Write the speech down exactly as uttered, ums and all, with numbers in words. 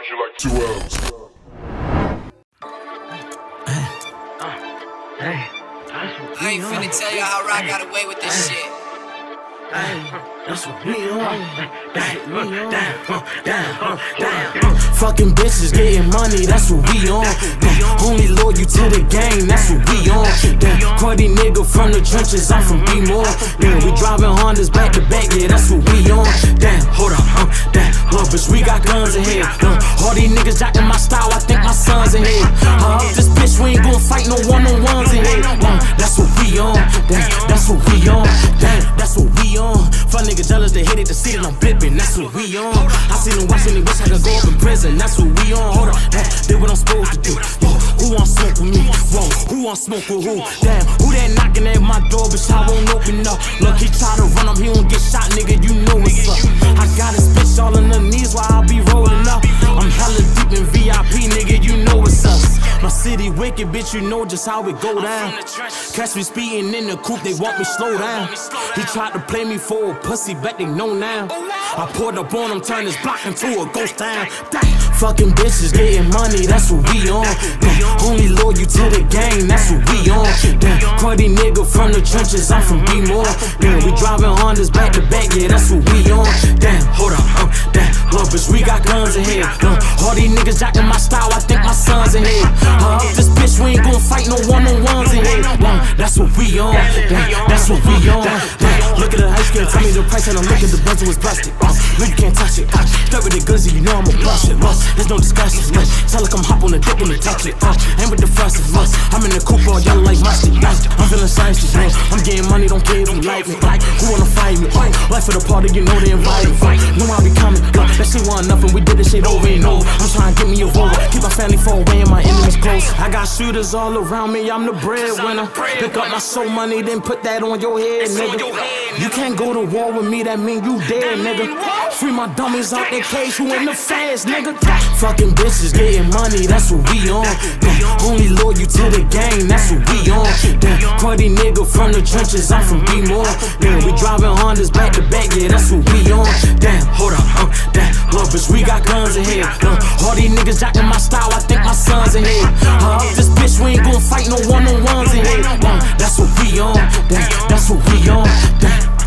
you like two L's. I ain't finna tell y'all how I got away with this shit. That's what we on. That's what we on. Down, down. Fucking bitches getting money, that's what we on. Only loyal to the game, that's what we on. Cruddy nigga from the trenches, I'm from B-More. Yeah, we driving Hondas back to back, yeah, that's what we on. Damn, hold up, uh, damn, look, bitch, we got guns in here. Uh, all these niggas jocking my style, I think my sons in here. Uh, this bitch, we ain't gon' fight no one-on-ones in here. Uh, that's what we on. Damn, that's what we on. Damn, that's what we on. Fuck niggas jealous, they hate it to see that I'm bippin', that's what we on. I see them watching, they wish I could go up in prison, that's what we on. Hold up, hey, did what I'm supposed to do. Yo, who want smoke with me? Whoa, who want smoke with who? Damn, who that knocking at my door, bitch, I won't open up. Look, he try to run up, he won't get shot, nigga, you know what's up. I got his bitch all on the knees while I be rolling up. I'm hella deep in V I P, nigga, you know what's up. My city wicked, bitch, you know just how it go down. Catch me speeding in the coupe, they want me slow down. He tried to play me for a pussy, bet they know now. I poured up on him, turned his block into a ghost town. Fucking bitches getting money, that's what we on. Only loyal to the game, that's what we on. Cruddy nigga from the trenches, I'm from B-More. Yeah, we driving Hondas back to back, yeah, that's what we on. Damn, hold up, uh, damn, look, bitch, we got guns in here. Uh, all these niggas jocking my style, I think my sons in here. Uh, this bitch, we ain't gon' fight no one-on-ones in here. Uh, that's what we on. Damn, that's what we on. Damn, look at the ice cream, tell me the price, and I'm looking the Benz was busted. Uh, no, you can't touch it. Uh, Dirt with the glizzy, you know I'm a bust it. Uh, there's no discussion. Uh, tell like I'm hop on the dick when they touch it. Uh, ain't with the fuss. Uh, I'm in the coupe all yellow like mustard. Uh, I'm feeling science today. I'm getting money, don't care if you like me. Like, who wanna fight me? Uh, life for the party, you know they invited. Uh, know I be coming. Uh, that shit wasn't nothing, we did this shit over and over. I'm trying to get me a roller. Keep my family far away and my enemies close. I got shooters all around me, I'm the breadwinner. Pick up my soul money, then put that on your head, nigga. You can't go to war with me, that mean you dead, nigga. Free my dummies out their cage, who in the fast, nigga. Fucking bitches getting money, that's what we on. Only loyal to the game, that's what we on. Cruddy nigga from the trenches, I'm from B-More. Yeah, we driving Hondas back to back, yeah, that's what we on. Damn, hold up, uh, damn, look, bitch, we got guns in here. Uh, all these niggas jocking my style, I think my sons in here. Uh, this bitch, we ain't gon' fight no one-on-ones in here. Uh, that's what we on. Damn, that's what we on. Damn.